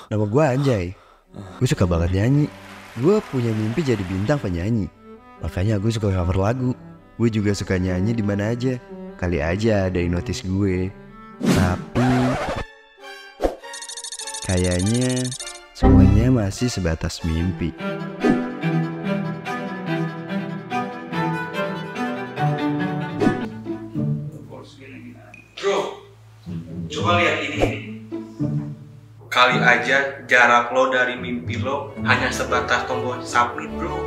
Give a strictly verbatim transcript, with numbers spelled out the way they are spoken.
Nama gue Anjay. Gue suka banget nyanyi. Gue punya mimpi jadi bintang penyanyi. Makanya gue suka cover lagu. Gue juga suka nyanyi di mana aja. Kali aja ada yang notice gue. Tapi kayaknya semuanya masih sebatas mimpi. Bro, coba lihat ini. Kali aja jarak lo dari mimpi lo hanya sebatas tombol submit, bro.